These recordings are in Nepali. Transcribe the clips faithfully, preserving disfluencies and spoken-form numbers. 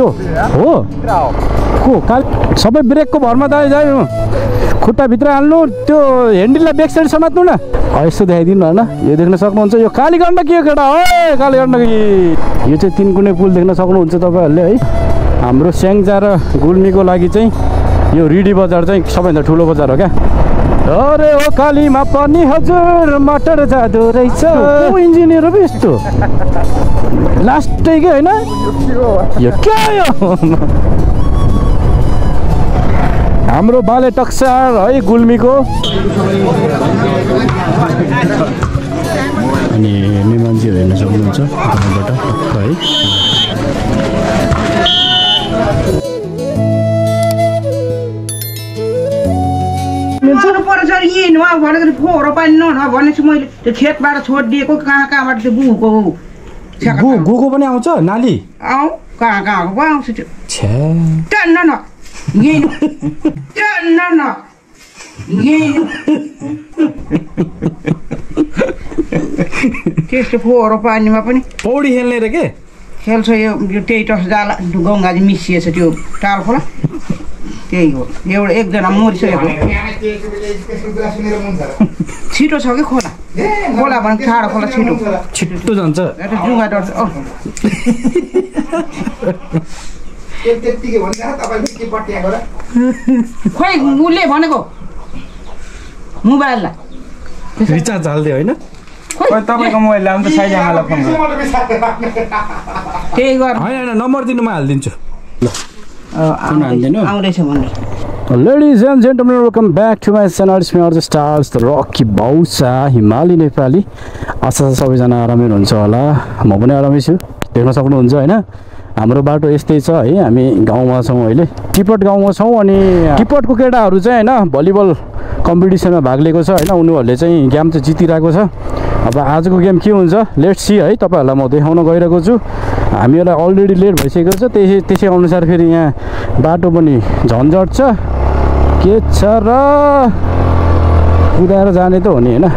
त्यो हो को काल सबै ब्रेकको भरमा दाइ जानु खुट्टाभित्र हाल्नु त्यो ह्यान्डललाई ब्याक साइड समात्नु न यसो देखाइदिनु होइन यो देख्न सक्नुहुन्छ यो काली गण्डकी केटा है काली गण्डकी यो चाहिँ तिन कुने पुल देख्न सक्नुहुन्छ तपाईँहरूले है हाम्रो स्याङ्जा र गुल्मीको लागि चाहिँ यो रिडी बजार चाहिँ सबैभन्दा ठुलो बजार हो क्या अरे ओ कालीमा पनि हजुर मटर जाँदो रहेछ इन्जिनियर हो यस्तो लास्टै के होइन यो क्या यो हाम्रो बाले टक्सार है गुल्मीको अनि हेर्ने मान्छेहरू हेर्न सक्नुहुन्छ यहाँबाट टक्क है फोहोर पानी भनेपछि मैले त्यो खेतबाट छोडिदिएको कहाँ कहाँबाट त्यो गुको गुको पनि आउँछ नाली आऊ कहाँ कहाँको आउँछ त्यो टन्न न टन्न न त्यस्तो फोहोर पानीमा पनि पौडी खेल्ने र के खेल्छ यो त्यही टस जाला गङ्गाजी मिसिएछ त्यो टाल खोला त्यही हो एउटा एकजना मरिसकेको छिटो छ कि खोला खोला भने ठाडो खोला छिटो छिटो जान्छ जुङ्गा डढ्छ खोइ उसले भनेको मोबाइललाई रिचार्ज हाल्दियो होइन तपाईँको मोबाइल आउँछ साइज आमालाई फोन त्यही गर होइन नम्बर दिनु म हालिदिन्छु आउँदैछ भन्नु Ladies and gentlemen, welcome back to my channel. It's me Arjun Stars, the Rocky Bausa, Himali Nepali. आशा छ सबैजना आरामै हुनुहुन्छ होला म पनि आरामै छु देख्न सक्नुहुन्छ हैन हाम्रो बाटो यस्तै छ है हामी गाउँमा छौँ अहिले टिपट गाउँमा छौँ अनि टिपटको केटाहरू चाहिँ हैन भलिबल कम्पिटिसनमा भाग लिएको छ हैन उनीहरूले चाहिँ गेम चाहिँ जितिरहेको छ अब आजको गेम के हुन्छ लेट्स सी है तपाईहरुलाई म देखाउन गइरहेको छु हामीलाई अलरेडी लेट भइसकेको छ त्यसै त्यसै अनुसार फेरि यहाँ बाटो पनि झन्झट छ के छ र कुदाएर जाने त हो नि हैन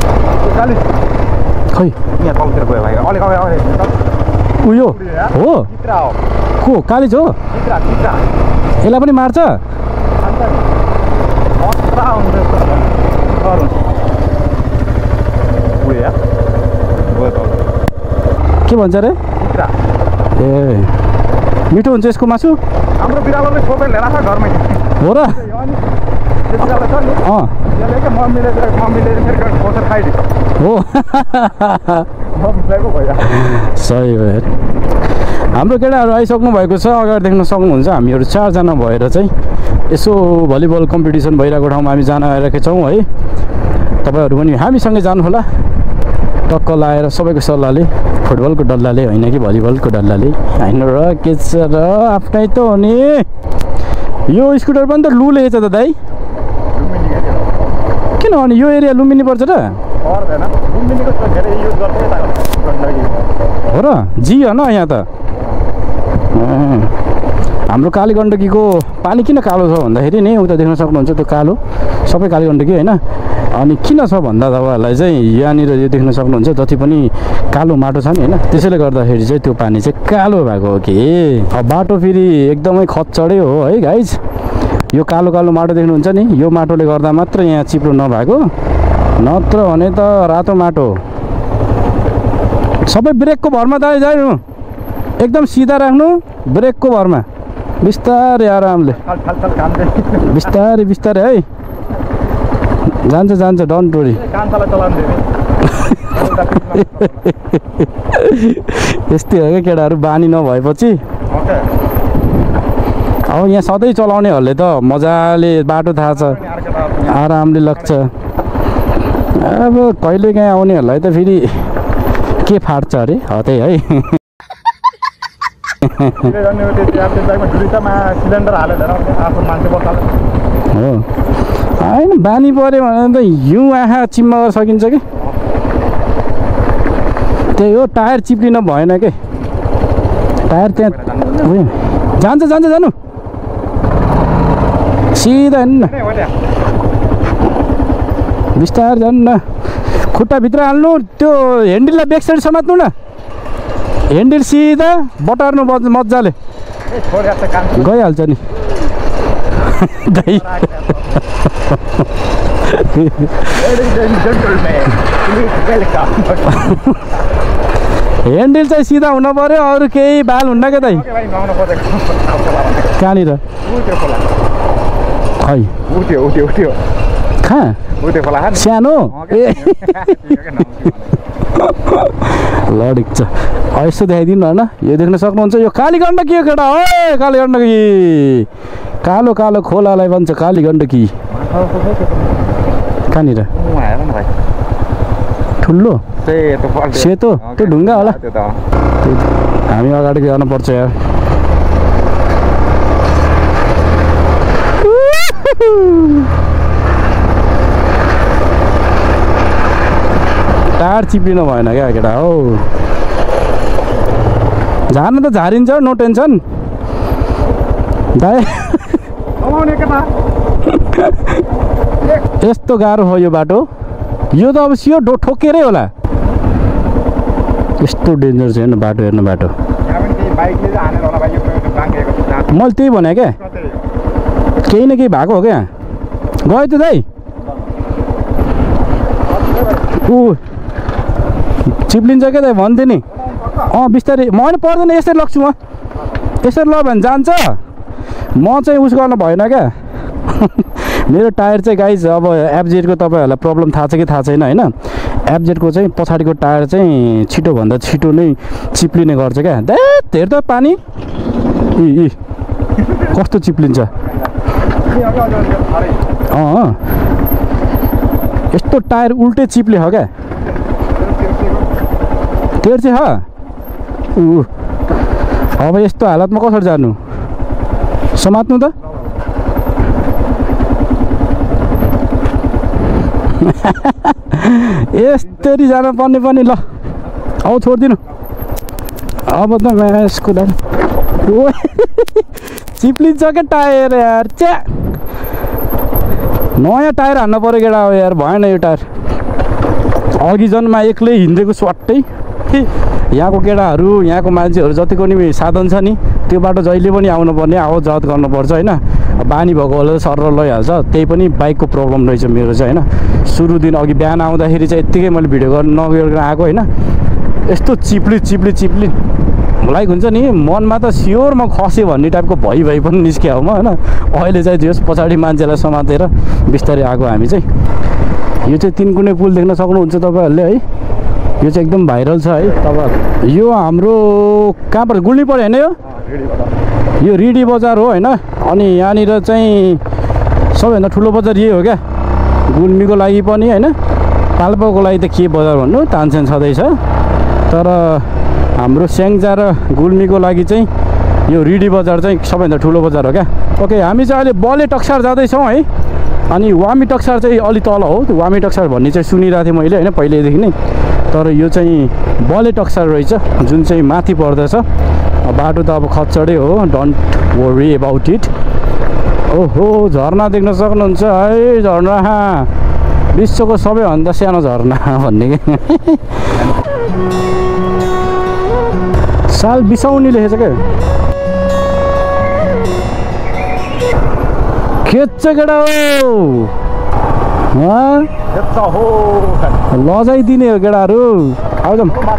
खै यहाँ कम्प्युटर गयो भाइ अलि अलि अलि उयो हो चित्रा हो को कालिज हो चित्रा चित्रा यसलाई पनि मार्छ के भन्छ रे चित्रा ए मिठो हुन्छ यसको मासु हाम्रो बिरालोले छोपेर ल्याएर छ घरमै हो र त्यसले छ नि अँ यसले के मम्मीले मम्मीले फेरि खोसेर खाइदिन्छ हो मम्मीलाई पो भयो सही हो यार हाम्रो केटाहरू आइसक्नु भएको छ अगाडि देख्न सक्नुहुन्छ हामीहरू चारजना भएर चाहिँ यसो भलिबल कम्पिटिसन भइरहेको ठाउँमा हामी जान आइरहेका छौँ है तपाईँहरू पनि हामीसँगै जानु होला टक्क लाएर सबैको सल्लाहले फुटबलको डल्लाले होइन कि भलिबलको डल्लाले होइन र के छ र आफ्नै त हो नि यो स्कुटर पनि त लुले छ त दाइ किन अनि यो एरिया लुम्बिनी पर्छ र पर्दैन लुम्बिनीको धेरै युज गर्छ हो र जी होइन यहाँ त हाम्रो काली गण्डकीको पानी किन कालो छ भन्दाखेरि नि उता देख्न सक्नुहुन्छ त्यो कालो सबै काली गण्डकी होइन अनि किन छ भन्दा तपाईँहरूलाई चाहिँ यहाँनिर यो देख्न सक्नुहुन्छ जति पनि कालो माटो छ नि होइन त्यसैले गर्दाखेरि चाहिँ त्यो पानी चाहिँ कालो भएको हो कि अब बाटो फेरि एकदमै खच्चडै हो है गाइज यो कालो कालो माटो देख्नुहुन्छ नि यो माटोले गर्दा मात्र यहाँ चिप्लो नभएको नत्र भने त रातो माटो सबै ब्रेकको भरमा दाइ जानु एकदम सिधा राख्नु ब्रेकको भरमा बिस्तारै आरामले बिस्तारै बिस्तारै है जान्छ जान्छ डन्ट वरी यस्तै हो क्या केटाहरू बानी नभएपछि अब यहाँ सधैँ चलाउनेहरूले त मजाले बाटो थाहा छ आरामले लाग्छ अब कहिलेकाहीँ आउनेहरूलाई त फेरि के फाट्छ अरे हो त्यही है सिलिन्डर हालेर आफ्नो मान्छे बसाल्छ हो होइन बानी पऱ्यो भने त हिउँ आँखा चिम्मा गर्न सकिन्छ कि त्यही हो टायर चिप्लिन भएन के टायर त्यहाँ उयो जान्छ जान्छ जानु सिधा हिँड्नु बिस्तारै जानु न खुट्टाभित्र हाल्नु त्यो ह्यान्डललाई ब्याक साइड समात्नु न ह्यान्डल सिधा बटार्नु मजाले छोडिहाल्छ काम गइहाल्छ नि दाइ ह्यान्डल चाहिँ सिधा हुन पर्यो अरू केही बाल हुन्न क्या दाइ कहाँनिर खै उठ्यो उठ्यो उठ्यो कहाँ उठ्यो खोला सानो ए ल ठिक छ यस्तो देखाइदिनु होइन यो देख्न सक्नुहुन्छ यो काली गण्डकी हो केटा ओ काली गण्डकी कालो कालो खोलालाई भन्छ काली गण्डकी कहाँनिर ठुलो सेतो त्यो ढुङ्गा होला हामी अगाडि जानुपर्छ यार टायर चिप्लिनु भएन क्या केटा हो झार्नु त झारिन्छ नो टेन्सन दाइ यस्तो गाह्रो हो यो बाटो यो त अब सियो डो ठोकेरै होला यस्तो डेन्जर छ हेर्नु बाटो हेर्नु बाटो मैले त्यही भने क्या केही न केही भएको हो क्या गयो त दाइ ऊ चिप्लिन्छ क्या दाइ भन्थेँ नि अँ बिस्तारै म होइन पर्दैन यसरी लग्छु म यसरी ल भने जान्छ म चाहिँ उस गर्न भएन क्या मेरो टायर चाहिँ गाइज अब एफजेडको तपाईँहरूलाई प्रब्लम थाहा छ कि थाहा छैन होइन एफजेडको चाहिँ पछाडिको टायर चाहिँ छिटोभन्दा छिटो नै चिप्लिने गर्छ क्या दैट हेर त पानी इ इ कस्तो चिप्लिन्छ अँ यस्तो टायर उल्टै चिप्ले हो क्या तेर्से ह ऊ अब यस्तो हालतमा कसरी जानु समात्नु त यस्तरी जान पर्ने पनि ल औ छोडिदिनु अब त यसको दाम चिप्लिन्छ क्या टायर यार च्या नयाँ टायर हान्नु पऱ्यो केटा हो यार भएन यो टायर अघि जनमा एक्लै हिँडेको स्वाट्टै यहाँको केटाहरू यहाँको मान्छेहरू जतिको नि साधन छ नि त्यो बाटो जहिले पनि आउनुपर्ने आवत जावत गर्नुपर्छ होइन बानी भएको होला सर लैहाल्छ त्यही पनि बाइकको प्रब्लम रहेछ मेरो चाहिँ होइन सुरु दिन अघि बिहान आउँदाखेरि चाहिँ यत्तिकै मैले भिडियो गर्न नगरेर आएको होइन यस्तो चिप्ली चिप्ली चिप्ली लाइक हुन्छ नि मनमा त स्योर म खसेँ भन्ने टाइपको भइ भइ पनि निस्क्यो म होइन अहिले चाहिँ त्यो पछाडि मान्छेलाई समातेर बिस्तारै आएको हामी चाहिँ यो चाहिँ तिनकुने पुल देख्न सक्नुहुन्छ तपाईँहरूले है यो चाहिँ एकदम भाइरल छ है तपाईँ यो हाम्रो कहाँ पर्छ गुल्मी पऱ्यो होइन यो यो रिडी बजार हो होइन अनि यहाँनिर चाहिँ सबैभन्दा ठुलो बजार यही हो क्या गुल्मीको लागि पनि होइन पाल्पाको लागि त के बजार भन्नु तानसेन छँदैछ तर हाम्रो स्याङ्जा र गुल्मीको लागि चाहिँ यो रिडी बजार चाहिँ सबैभन्दा ठुलो बजार हो क्या ओके हामी चाहिँ अहिले बले टक्सार जाँदैछौँ है अनि वामी टक्सार चाहिँ अलि तल हो त्यो वामी टक्सार भन्ने चाहिँ सुनिरहेको थिएँ मैले होइन पहिल्यैदेखि नै तर यो चाहिँ बले टक्सार रहेछ जुन चाहिँ माथि पर्दछ बाटो त अब खच्चडै हो डोन्ट वरी एबाउट इट ओहो झरना देख्न सक्नुहुन्छ है झरना विश्वको सबैभन्दा सानो झरना भन्ने साल बिसाउनी लेखेछ क्या खेच्छ केटा हो लजाइदिने हो केटाहरू आउँछ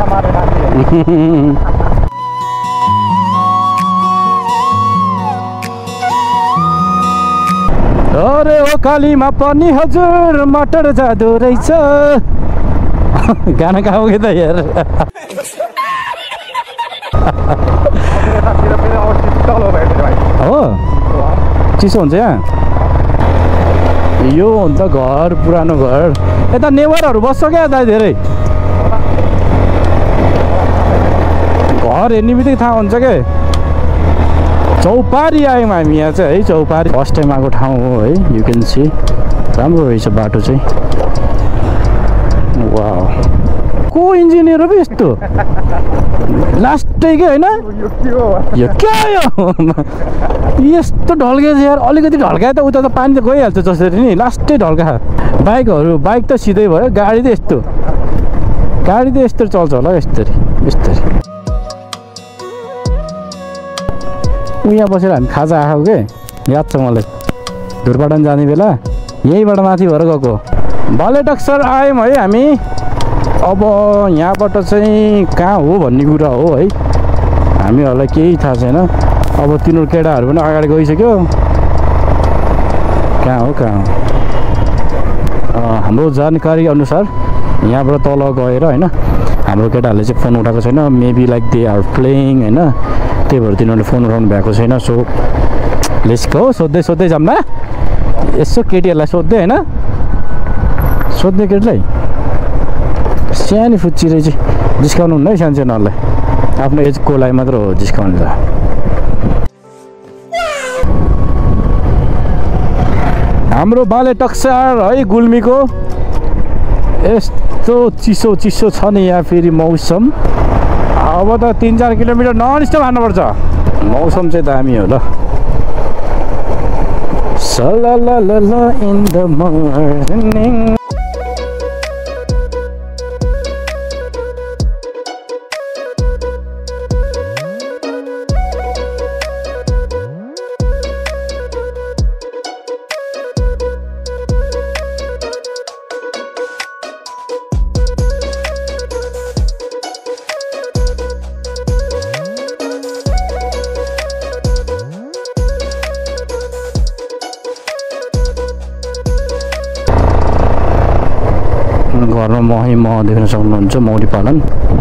अरे ओ कालीमा पनि हजुर मटर जादु रहेछ गाना गाऊ त यार हो चिसो हुन्छ यहाँ यो हुन्छ घर पुरानो घर यता नेबरहरू बस्छ क्या यता धेरै घर हेर्ने बित्तिकै थाहा हुन्छ क्या चौपारी आयौँ हामी यहाँ चाहिँ है चौपारी फर्स्ट टाइम आएको ठाउँ हो है यु क्यान सी राम्रो रहेछ बाटो चाहिँ वाउ को इन्जिनियर हो पो यस्तो लास्टै के होइन यो क्या यो यस्तो ढल्के छ यार अलिकति ढल्कायो त उता त पानी त गइहाल्छ जसरी नि लास्टै ढल्का बाइकहरू बाइक त सिधै भयो गाडी त यस्तो गाडी त यस्तो चल्छ होला यस्तरी यस्तरी यहाँ बसेर हामी खाजा आएको के याद छ मलाई धुरपाटन जाने बेला यहीँबाट माथि भएर गएको बालेटक सर आयौँ है हामी अब यहाँबाट चाहिँ कहाँ हो भन्ने कुरा हो है हामीहरूलाई केही थाहा छैन अब तिनीहरू केटाहरू पनि अगाडि गइसक्यो कहाँ हो कहाँ हो हाम्रो जानकारी अनुसार यहाँबाट तल गएर होइन हाम्रो केटाहरूले चाहिँ फोन उठाएको छैन maybe like they are playing होइन त्यही भएर तिनीहरूले फोन उठाउनु भएको छैन सो लेट्स गो सोध्दै सोध्दै जाम्मा यसो केटीहरूलाई सोध्दै होइन सोध्दै केटीलाई सानो फुच्ची रहेछ जिस्काउनु हुन्न है सानो सानोहरूलाई आफ्नो एजको लागि मात्र हो जिस्काउने त हाम्रो बाले टक्सार है गुल्मीको यस्तो चिसो चिसो छ नि यहाँ फेरि मौसम अब त तिन चार किलोमिटर नन स्टप हान्नुपर्छ मौसम चाहिँ दामी हो ल सलालाला इन द मर्निङ घरमा मही मह देख्न सक्नुहुन्छ मौरी पालन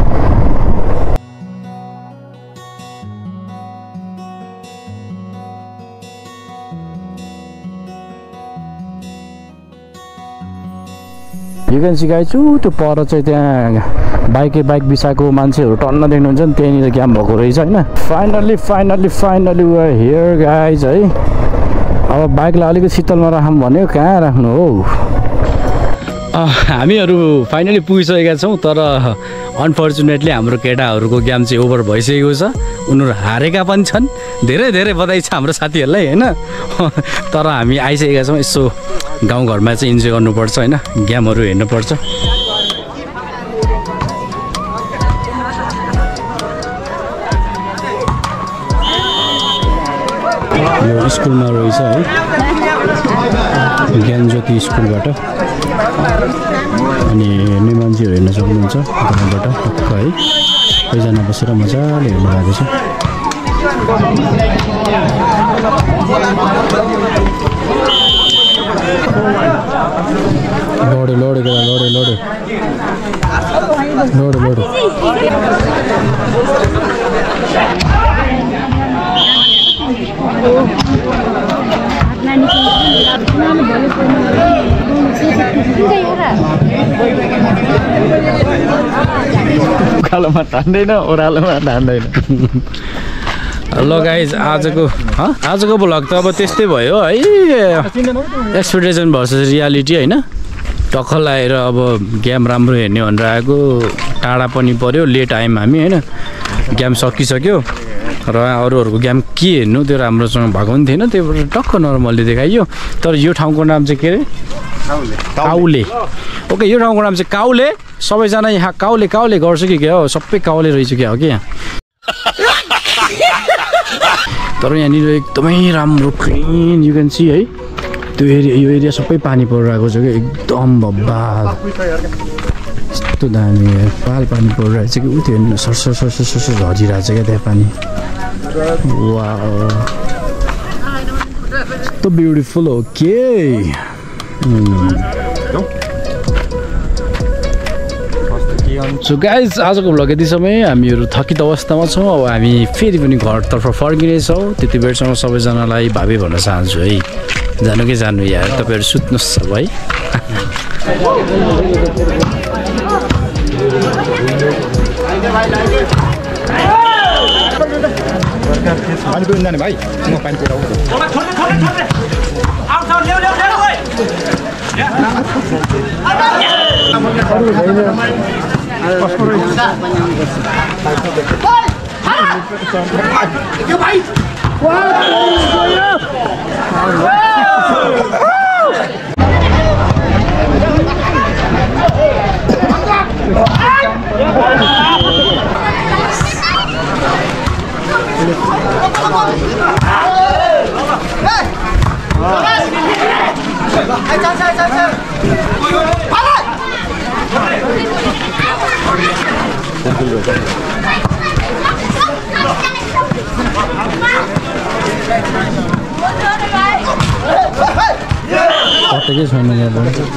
यु क्यान सी गाइज त्यो पर चाहिँ त्यहाँ बाइकै बाइक बिसाएको मान्छेहरू टन्न देख्नुहुन्छ नि त्यहाँनिर क्याम्प भएको रहेछ होइन finally finally finally we are here guys है अब बाइकलाई अलिकति शीतलमा राखौँ भन्यो कहाँ राख्नु हो हामीहरू फाइनली पुगिसकेका छौँ तर अनफर्चुनेटली हाम्रो केटाहरूको गेम चाहिँ ओभर भइसकेको छ उनीहरू हारेका पनि छन् धेरै धेरै बधाई छ हाम्रो साथीहरूलाई होइन तर हामी आइसकेका छौँ यसो गाउँघरमा चाहिँ इन्जोय गर्नुपर्छ होइन गेमहरू हेर्नुपर्छ यो स्कुलमा रहेछ है ज्ञानज्योति स्कुलबाट अनि हेर्ने मान्छेहरू हेर्न सक्नुहुन्छ घरबाट टक्क है सबैजना बसेर मजाले हेर्नु भएको छ लोडे लोडे केटा लोडे लोडे लोडे लोडे उकालोमा तान्दैन ओह्रालोमा तान्दैन ल गाइज आजको आजको भ्लग त अब त्यस्तै भयो है एक्सपेक्टेसन भर्सेस रियालिटी होइन टक्क लगाएर अब गेम राम्रो हेर्ने भनेर आएको टाढा पनि पऱ्यो लेट आयौँ हामी होइन गेम सकिसक्यो र अरूहरूको गेम के हेर्नु त्यो राम्रोसँग भएको पनि थिएन त्यो भएर टक्क नर्मल्ली देखाइयो तर यो ठाउँको नाम चाहिँ के अरे काउले ओके यो ठाउँको नाम चाहिँ काउले सबैजना यहाँ काउले काउले गर्छ कि क्या हो सबै काउले रहेछ क्या हो कि यहाँ तर यहाँनिर एकदमै राम्रो क्लिन यु क्यान सी है त्यो एरिया यो एरिया सबै पानी परिरहेको छ क्या एकदम बब्बाल यस्तो दामी पाल पानी परिरहेको छ कि उ त्यो हेर्नु सरसर सरसर सरसर झरिरहेको छ क्या त्यहाँ पानी वा यस्तो ब्युटिफुल हो के सो गाइज आजको भ्लग यति समय हामीहरू थकित अवस्थामा छौँ अब हामी फेरि पनि घरतर्फ फर्किनेछौँ त्यति बेरसम्म सबैजनालाई भावी भन्न चाहन्छु है जानु कि जानु यार तपाईँहरू सुत्नुहोस् सब है भाइ Come on! कतैकै छैन यहाँ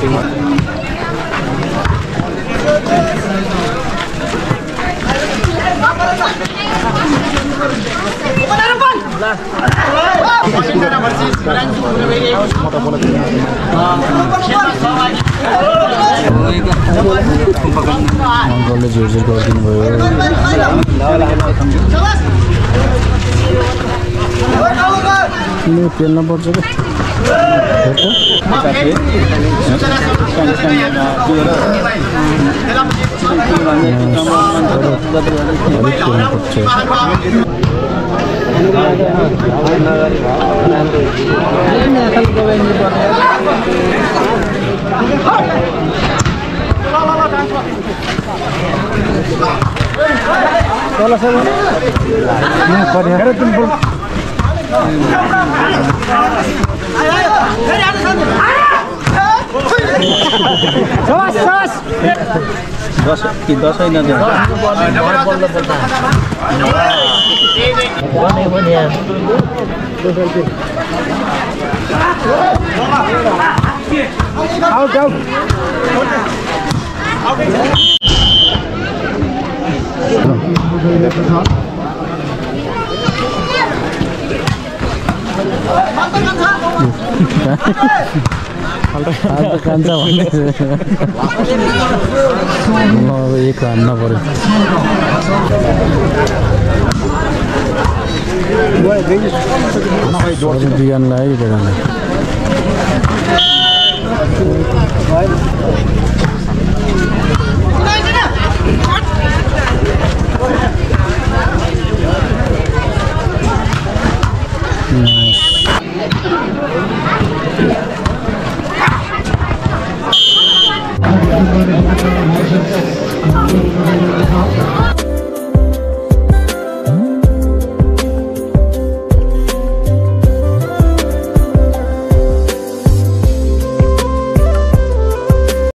अङ्कलले झुरझुर गरिदिनु भयो किन पेल्न पर्छ दस कि दस होइन आउट आउट कान्छ एक हान्न पर्यो बिहान लाग्यो